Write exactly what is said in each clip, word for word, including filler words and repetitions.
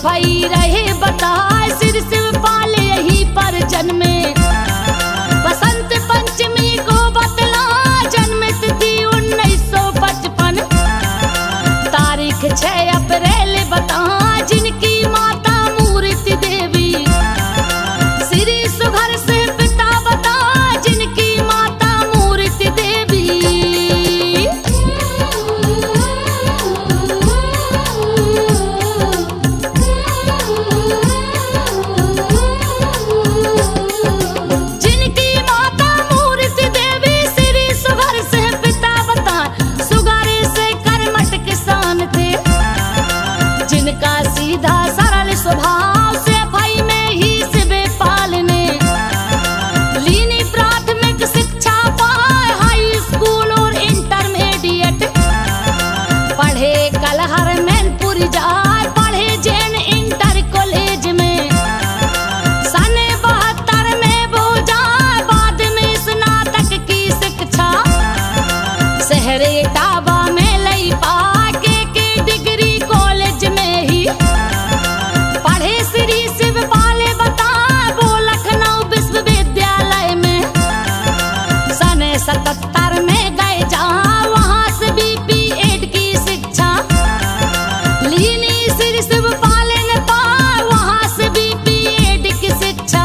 भई रहे बताए सिर शिवपाल यही पर जन्मे। बसंत पंचमी को बतला जन्म तिथि उन्नीस सौ पचपन। तारीख छह अप्रैल बता जिनकी माता मूर्ति देवी। श्री सुघर से पिता बता जिनकी माता मूर्ति देवी। जिनकी माता मूर्ति देवी श्री सुघर से पिता बता सुघर से कर्मठ किसान थे। जिनका सीधा सरल स्वभाव से भई में ही शिवपाल ने लीनी प्राथमिक शिक्षा पाए हाई स्कूल और इंटरमीडिएट। पढ़े कलहर मैनपुरी जाए पढ़े जैन इंटर कॉलेज में। सन बहत्तर में वो जाए बाद में स्नातक की शिक्षा। शहरे टाबा में लई पाके के डिग्री कॉलेज में ही। पढ़े श्री शिवपाल बता वो लखनऊ विश्वविद्यालय में। सन सतहत्तर में गए जहाँ वहाँ से बी पी एड की शिक्षा लीनी श्री शिवपाल ने पा वहाँ से बी पी एड की शिक्षा।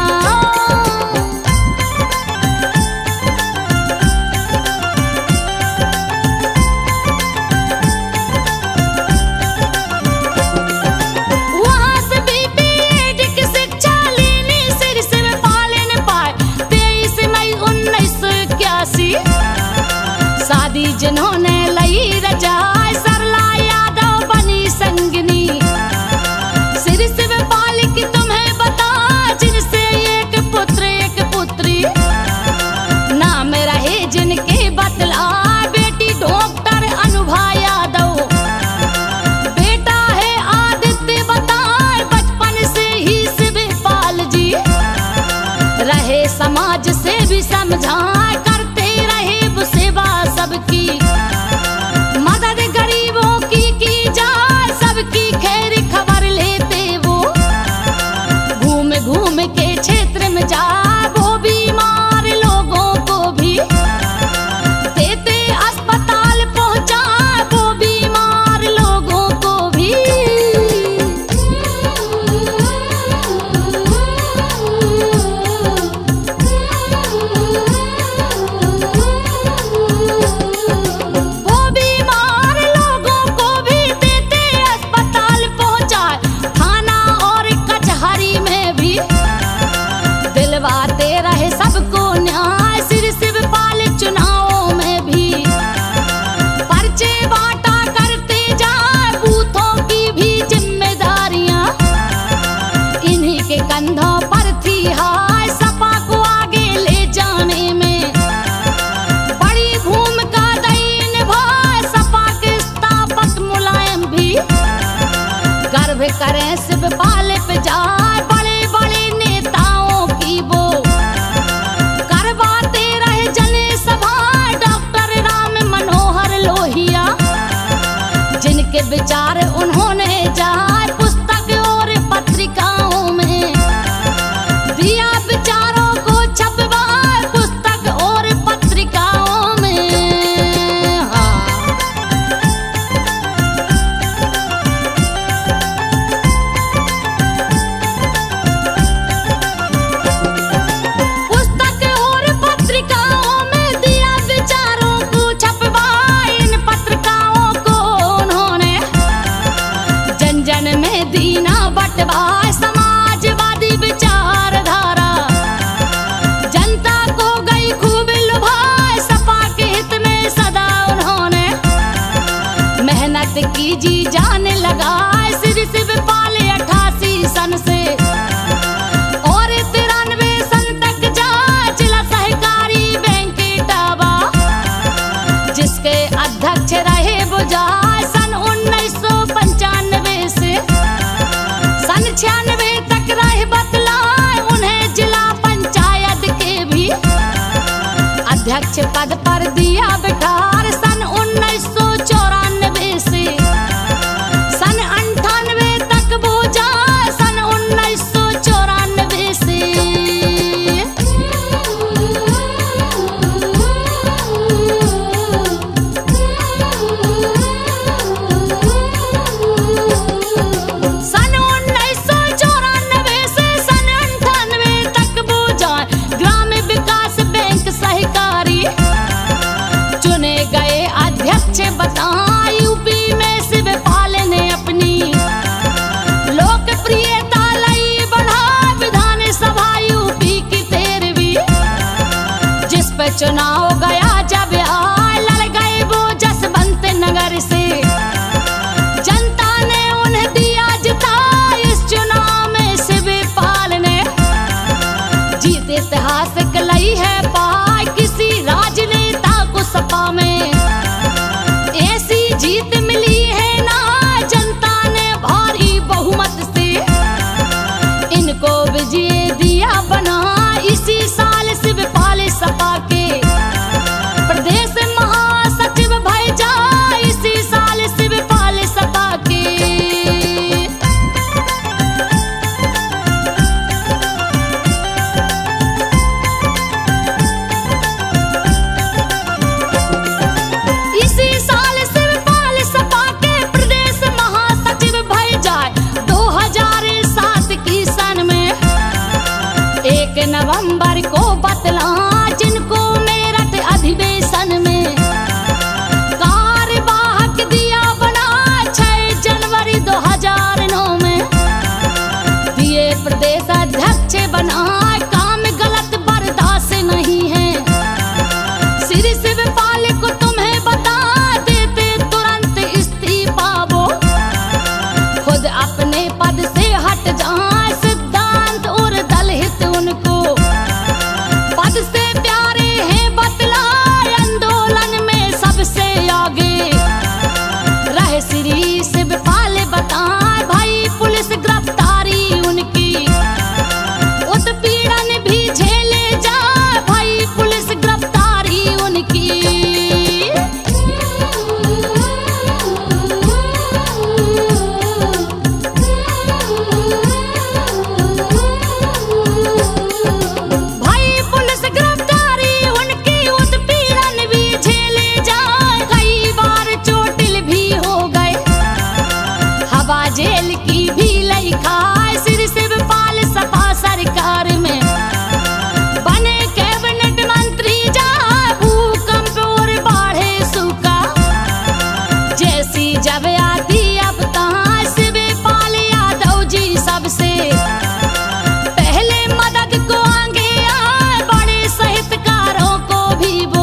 वहाँ से बी पी एड की शिक्षा लीनी श्री शिवपाल ने पाए तेईस मई उन्नीस सौ इक्यासी। शादी जिन्होंने लई रजाए सरला यादव बनी संगनी। श्री शिवपाल की तुम्हें बता जिनसे एक पुत्र एक पुत्री। नाम रहे जिनके बतला बेटी डॉक्टर अनुभा यादव। बेटा है आदित्य बताए बचपन से ही शिवपाल जी। रहे समाज से भी समझाए करते रहे वो सेवा सबकी। मदद गरीबों की की जाए सबकी खैर खबर लेते वो। घूम घूम के क्षेत्र में जा वो बीमार लोगों को भी देते अस्पताल पहुंचा वो बीमार लोगों को भी। वो बीमार लोगों को भी देते अस्पताल पहुंचाए थाना और कचहरी में भी। दिलवाते रहे सबको न्याय श्री शिवपाल चुनावों में भी। पर्चे बांटा करते जाए बूथों की भी जिम्मेदारियां। इन्हीं के कंधों पर थी हाय सपा को आगे ले जाने में। बड़ी भूमिका दई निभाए सपा के स्थापक मुलायम भी। गर्व करें शिवपाल पे जाए बड़े बड़े नेताओं की वो। करवाते रहे जन सभा डॉक्टर राम मनोहर लोहिया। जिनके विचार उन्होंने जाए पुस्तक और पत्रिकाओं में दिया। विचारों को छपवाए पुस्तक और पत्रिकाओं में। हाँ। पुस्तक और पत्रिकाओं में दिया विचारों को छपवाए। इन पत्रिकाओं को उन्होंने जन जन में दीना बंटवाए समाजवादी विचारधारा। जनता को गई खूब लुभाए सपा के हित में सदा उन्होंने मेहनत की जी जान लगाए। श्री शिवपाल अठासी सन से और तिरानवे सन तक जा जिला सहकारी बैंक टाबा। जिसके अध्यक्ष रहे वो जाए सन उन्नीस सौ पंचानवे से सन छियानवे तक रहे बतलाए उन्हें जिला पंचायत के भी अध्यक्ष पद पर दिया बिठार। सन उन्नीस सौ चौरानवे से सन अंठानवे तक वो जा मिली है पाई किसी राजनेता को सपा में। ऐसी जीत मिली है ना जनता ने भारी बहुमत से, इनको विजय दिया बना इसी साल शिवपाल सपा के। प्रदेश महासचिव भय जा इसी साल शिवपाल सपा के। इसी साल शिवपाल सपा के प्रदेश महासचिव भय जाए दो हजार सात की सन में। एक नवंबर को बतला जिनको मेरठ अधिवेशन में कार्यवाहक दिया बना छह जनवरी दो हजार नौ में। दिए प्रदेश अध्यक्ष बना काम गलत बर्दाश्त नहीं है। श्री शिवपाल को तुम्हें बता देते तुरंत इस्तीफा वो, खुद अपने पद से हट जाए सिद्धांत और दलहित उनको। पद से प्यारे हैं बतलाए आंदोलन में सबसे आगे रहे श्री शिवपाल बताए भाई पुलिस गिरफ्तारी उनकी। उत्पीड़न भी झेले जाए भाई पुलिस गिरफ्तारी उनकी। भाई पुलिस गिरफ्तारी उनकी, उत्पीड़न भी झेले जाए, कई बार चोटिल भी हो गए, हवा जेल की भी लई खाए। श्री शिवपाल सपा सरकार में बने कैबिनेट मंत्री जा भूकंप और बाढ़े सूखा। जैसी जब आती अब कहाँ शिवपाल यादव जी सबसे पहले मदद को आगे आए, बड़े साहित्यकारों को भी वो।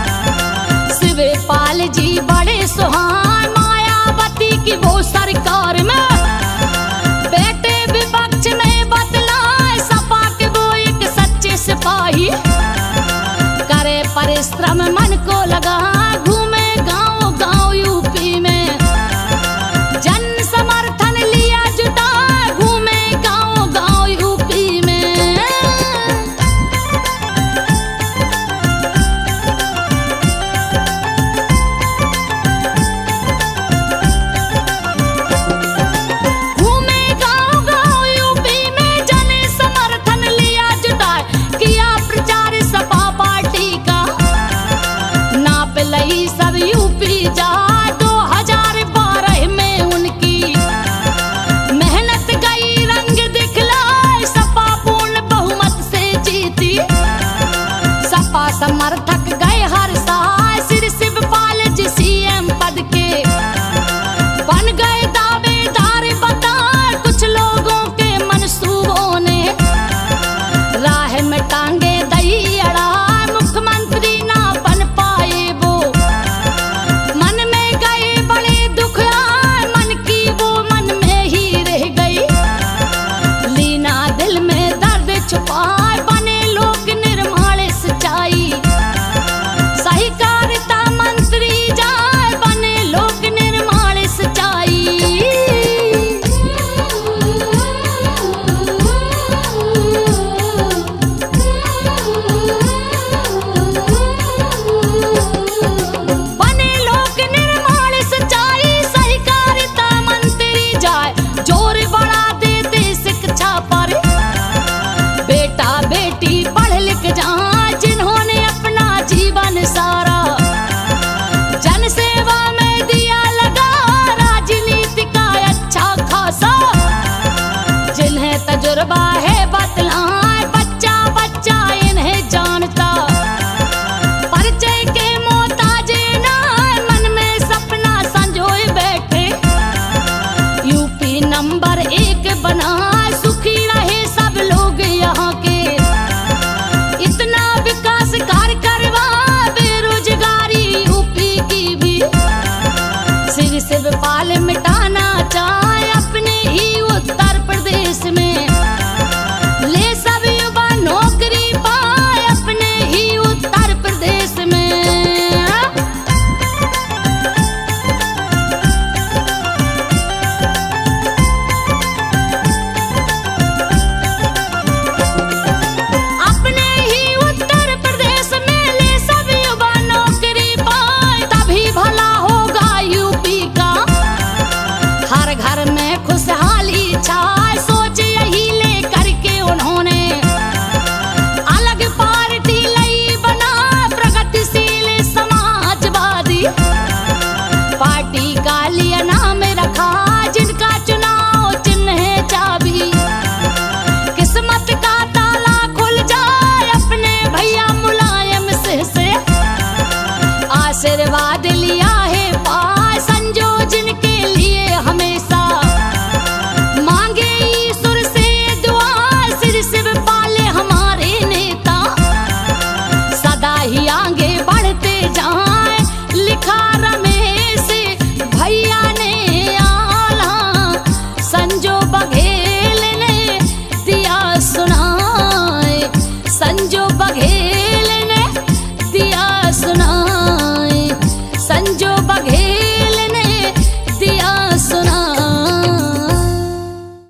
शिवपाल जी बड़े सुहान मायावती की वो सरकार में। बेटे विपक्ष में बतलाए सपा के वो एक सच्चे सिपाही। करे परिश्रम मन को लगा घूमे गांव गांव यूपी में। जन समर्थन लिया जुटा घूमे गांव गांव यूपी में। घूमे गांव गांव यूपी में जन समर्थन लिया जुटा, किया प्रचार सपा पार्टी का। नाप लई सब यूपी जा दो हजार बारह में उनकी। मेहनत गई रंग दिखलाए सपा पूर्ण बहुमत से जीती। सपा समर्थन